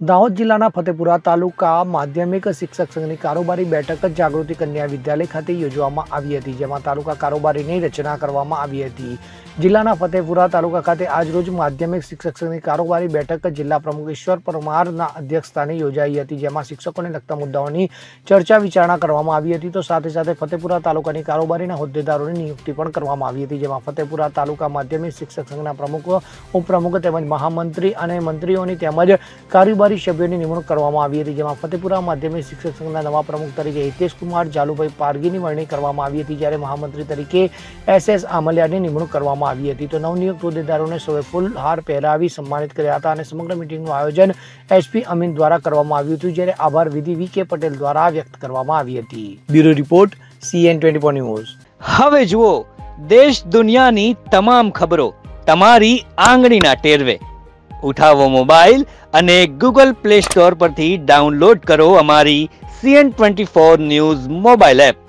દાહોદ જિલ્લાના ફતેપુરા તાલુકા માધ્યમિક શિક્ષક સંઘની કારોબારી બેઠક જાગૃતિ કન્યા વિદ્યાલય ખાતે યોજવામાં આવી હતી, જેમાં તાલુકા કારોબારીની રચના કરવામાં આવી હતી। જિલ્લાના ફતેપુરા તાલુકા ખાતે આજરોજ માધ્યમિક શિક્ષક સંઘની કારોબારી બેઠક જિલ્લા પ્રમુખ ઈશ્વર પરમારના અધ્યક્ષસ્થાને યોજાઈ હતી, જેમાં શિક્ષકોને લગતા મુદ્દાઓની ચર્ચા વિચારણા કરવામાં આવી હતી। તો સાથે સાથે ફતેપુરા તાલુકાની કારોબારીના હોદ્દેદારોની નિયુક્તિ પણ કરવામાં આવી હતી, જેમાં ફતેપુરા તાલુકા માધ્યમિક શિક્ષક સંઘના પ્રમુખ, ઉપપ્રમુખ તેમજ મહામંત્રી અને મંત્રીઓની તેમજ કારોબારી સભ્યોની નિમણૂક કરવામાં આવી હતી, જેમાં ફતેપુરા માધ્યમિક શિક્ષક સંઘના નવા પ્રમુખ તરીકે હિતેશ કુમાર જાલુભાઈ પારગીની વરણી કરવામાં આવી હતી, જ્યારે મહામંત્રી તરીકે SS આમલિયાની નિમણૂક કરવામાં આવી હતી। તો નવનિયુક્ત હોદ્દેદારોને સૌએ ફૂલહાર પહેરાવી સન્માનિત કર્યા હતા અને સમગ્ર મીટિંગનું આયોજન SP અમીન દ્વારા કરવામાં આવ્યું હતું, જ્યારે આભાર વિધિ VK પટેલ દ્વારા વ્યક્ત કરવામાં આવી હતી। Bureau report CN24 news. હવે જુઓ દેશ દુનિયાની તમામ ખબરો તમારી આંગળીના ટેરવે। ઉઠાવો મોબાઈલ અને Google Play Store પરથી ડાઉનલોડ કરો અમારી CN24 ન્યૂઝ મોબાઈલ એપ।